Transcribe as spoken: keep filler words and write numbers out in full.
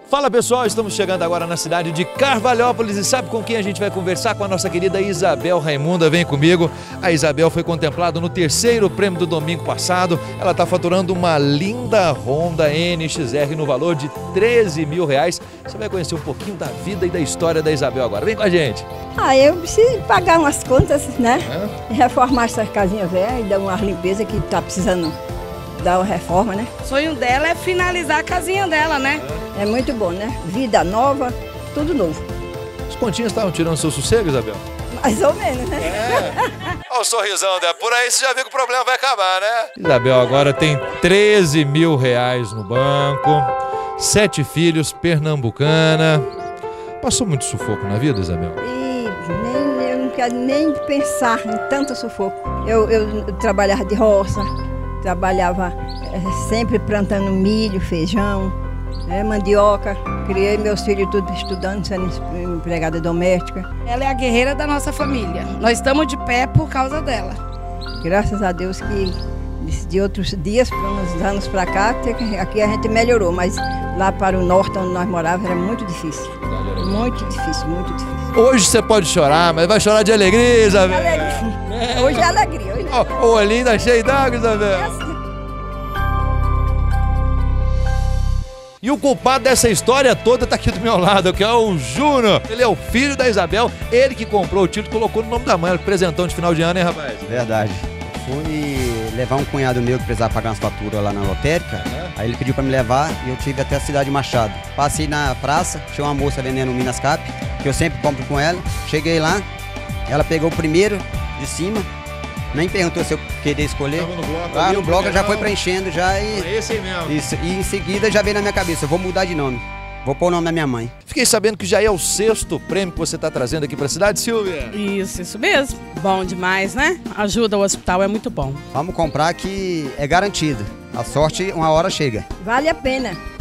Fala pessoal, estamos chegando agora na cidade de Carvalhópolis e sabe com quem a gente vai conversar? Com a nossa querida Isabel Raimunda, vem comigo. A Isabel foi contemplada no terceiro prêmio do domingo passado. Ela está faturando uma linda Honda N X R no valor de treze mil reais. Você vai conhecer um pouquinho da vida e da história da Isabel agora. Vem com a gente. Ah, eu preciso pagar umas contas, né? É? Reformar essa casinha velha e dar uma limpeza que está precisando dar uma reforma, né? O sonho dela é finalizar a casinha dela, né? É muito bom, né? Vida nova, tudo novo. Os pontinhos estavam tirando seu sossego, Isabel? Mais ou menos, né? É. Olha o sorrisão dela. Por aí você já viu que o problema vai acabar, né? Isabel agora tem treze mil reais no banco, sete filhos, pernambucana. Passou muito sufoco na vida, Isabel? E nem, eu não quero nem pensar em tanto sufoco. Eu, eu trabalhava de roça, trabalhava é, sempre plantando milho, feijão, é, mandioca. Criei meus filhos tudo estudando, sendo empregada doméstica. Ela é a guerreira da nossa família. Nós estamos de pé por causa dela. Graças a Deus que de outros dias, uns anos para cá, aqui a gente melhorou, mas lá para o norte, onde nós morávamos, era muito difícil. Muito difícil, muito difícil. Hoje você pode chorar, mas vai chorar de alegria, Isabel. Alegria. É. Hoje é alegria. Hoje é oh, o olhinho tá cheio d'água, Isabel. É assim. E o culpado dessa história toda tá aqui do meu lado, que é o Júnior. Ele é o filho da Isabel, ele que comprou o título, colocou no nome da mãe, presentão de final de ano, hein, rapaz? Verdade. Fui levar um cunhado meu que precisava pagar umas faturas lá na lotérica, uhum. Aí ele pediu pra me levar e eu tive até a cidade de Machado. Passei na praça, tinha uma moça vendendo Minas Cap, que eu sempre compro com ela. Cheguei lá, ela pegou o primeiro de cima, nem perguntou se eu queria escolher. Tava no bloco, ah, ali, no bloco já foi preenchendo já e... É esse aí mesmo. Isso, e em seguida já veio na minha cabeça, eu vou mudar de nome. Vou pôr o nome da minha mãe. Fiquei sabendo que já é o sexto prêmio que você está trazendo aqui para a cidade, Silvia. Isso, isso mesmo. Bom demais, né? Ajuda o hospital, é muito bom. Vamos comprar que é garantido. A sorte uma hora chega. Vale a pena.